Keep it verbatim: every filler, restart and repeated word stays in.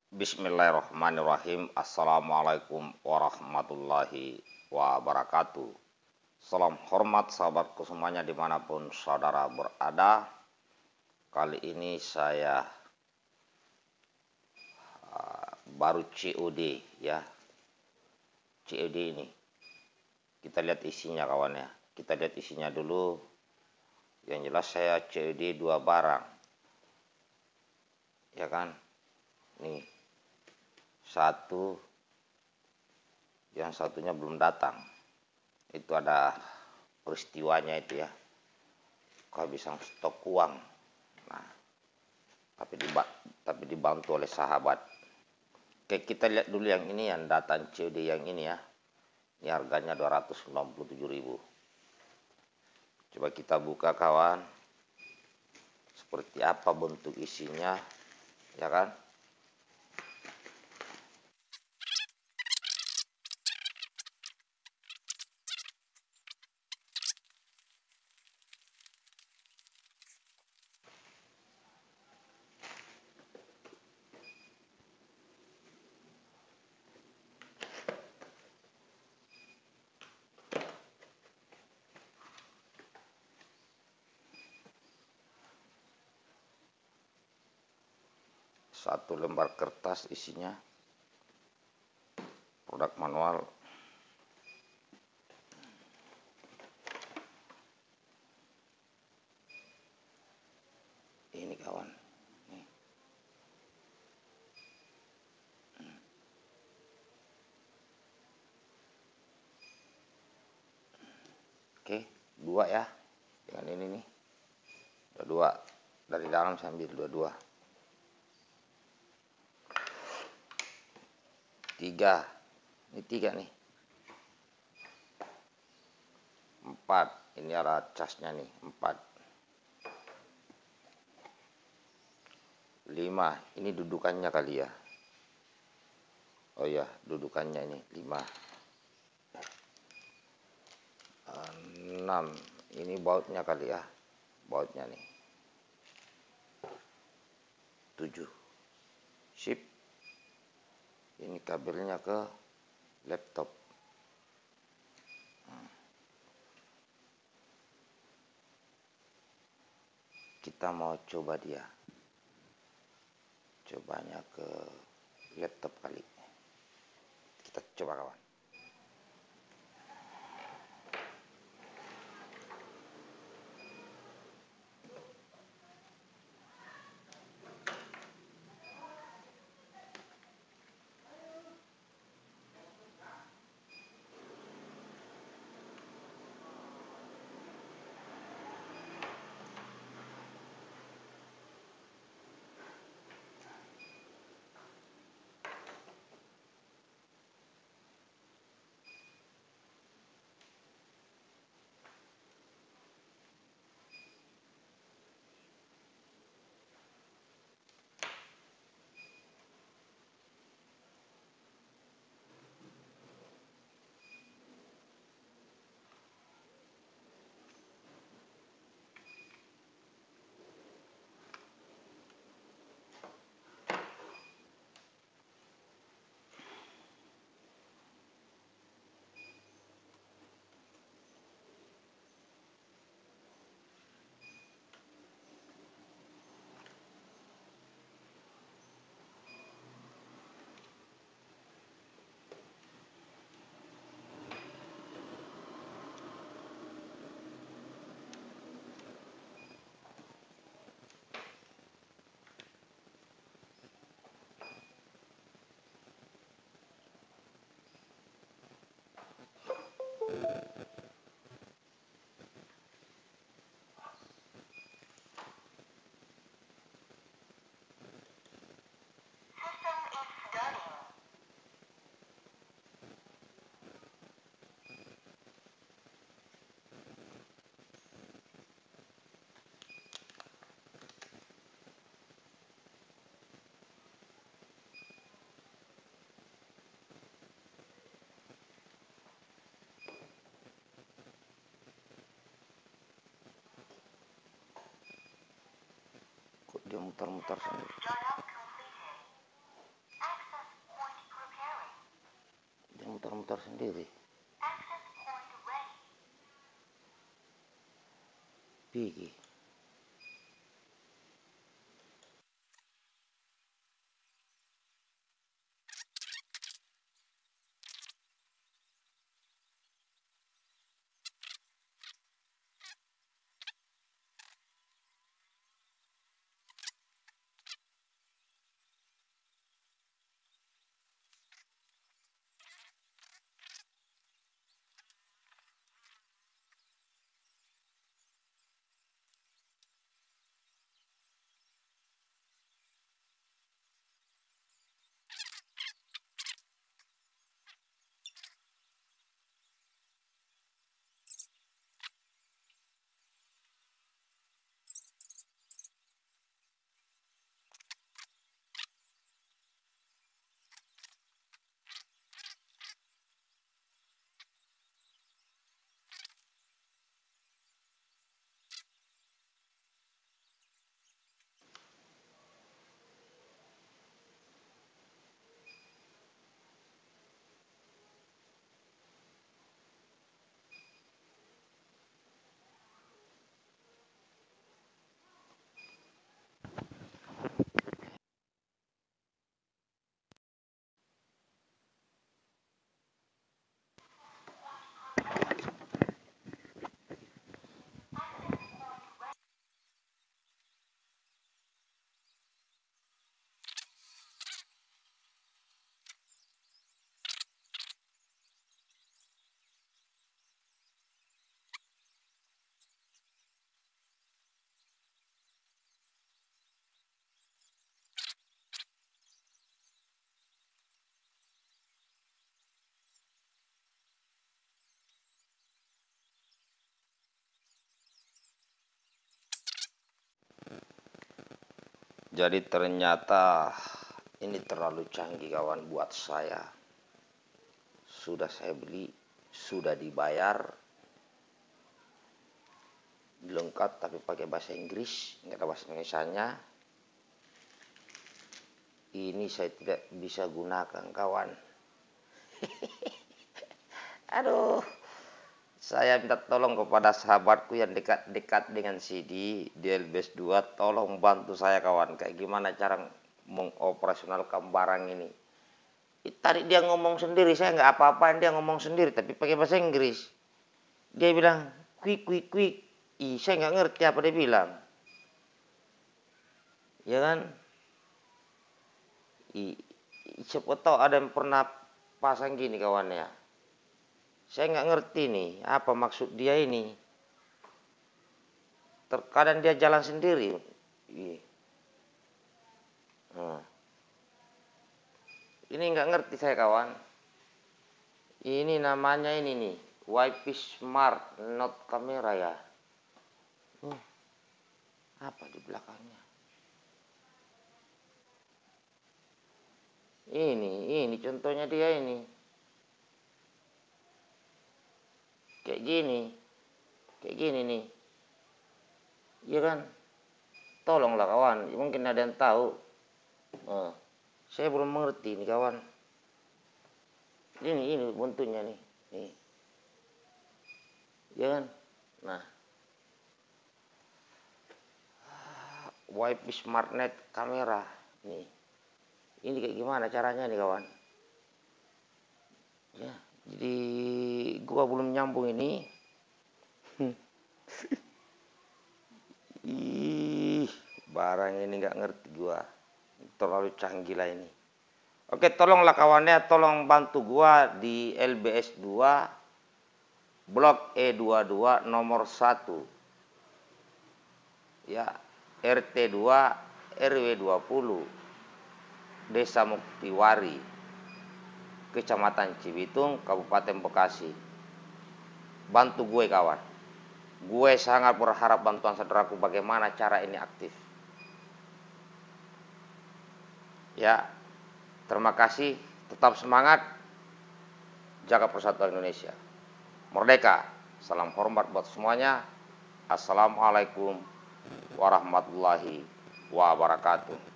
Bismillahirrahmanirrahim. Assalamualaikum warahmatullahi wabarakatuh. Salam hormat sahabatku semuanya dimanapun saudara berada. Kali ini saya uh, baru C O D ya. C O D ini kita lihat isinya kawan ya. Kita lihat isinya dulu. Yang jelas saya C O D dua barang. Ya kan? Nih. Satu, yang satunya belum datang. Itu ada peristiwanya itu ya. Kehabisan stok uang. Nah, tapi diba tapi dibantu oleh sahabat. Oke, kita lihat dulu yang ini, yang datang C O D yang ini ya. Ini harganya dua ratus enam puluh tujuh ribu. Coba kita buka kawan. Seperti apa bentuk isinya, ya kan? Satu lembar kertas isinya, produk manual. Ini kawan. Nih. Oke, dua ya. Dengan ini nih. Ada dua. Dari dalam saya ambil dua-dua. Tiga. Ini tiga nih. Empat. Ini ada casnya nih. Empat. Lima. Ini dudukannya kali ya. Oh ya, dudukannya ini. Lima. Enam. Ini bautnya kali ya. Bautnya nih. Tujuh. Sip. Ini kabelnya ke laptop. Kita mau coba dia. Cobanya ke laptop kali. Kita coba kawan. Kok dia muter-muter sendiri. muter sendiri. Pigi. Jadi ternyata ini terlalu canggih kawan buat saya. Sudah saya beli, sudah dibayar, lengkap tapi pakai bahasa Inggris, nggak ada bahasa Indonesianya. Ini saya tidak bisa gunakan kawan. Aduh, saya minta tolong kepada sahabatku yang dekat-dekat dengan C D di L B S dua, tolong bantu saya kawan, kayak gimana cara mengoperasionalkan barang ini. Tadi dia ngomong sendiri, saya nggak apa-apaan, dia ngomong sendiri tapi pakai bahasa Inggris. Dia bilang quick quick quick, ih saya nggak ngerti apa dia bilang, ya kan? Ih, siapa tahu ada yang pernah pasang gini kawannya. Saya nggak ngerti nih apa maksud dia ini. Terkadang dia jalan sendiri. Nah. Ini nggak ngerti saya kawan. Ini namanya ini nih, Wi-Fi Smart Note kamera ya. Hmm. Apa di belakangnya? Ini, ini contohnya dia ini. Kayak gini. Kayak gini nih. Iya kan? Tolonglah kawan, mungkin ada yang tahu. Nah. Saya belum mengerti nih kawan. Ini ini bentuknya nih. Nih. Ya kan? Nah. Wi-Fi SmartNet kamera nih. Ini kayak gimana caranya nih kawan? Ya, jadi gua belum nyambung ini. Ih, barang ini nggak ngerti gua. Terlalu canggih lah ini. Oke, tolonglah kawannya, tolong bantu gua di L B S dua Blok E dua puluh dua nomor satu. Ya, R T dua R W dua puluh. Desa Muktiwari, Kecamatan Cibitung, Kabupaten Bekasi. Bantu gue kawan. Gue sangat berharap bantuan saudaraku bagaimana cara ini aktif. Ya, terima kasih, tetap semangat, jaga persatuan Indonesia. Merdeka, salam hormat buat semuanya. Assalamualaikum warahmatullahi wabarakatuh.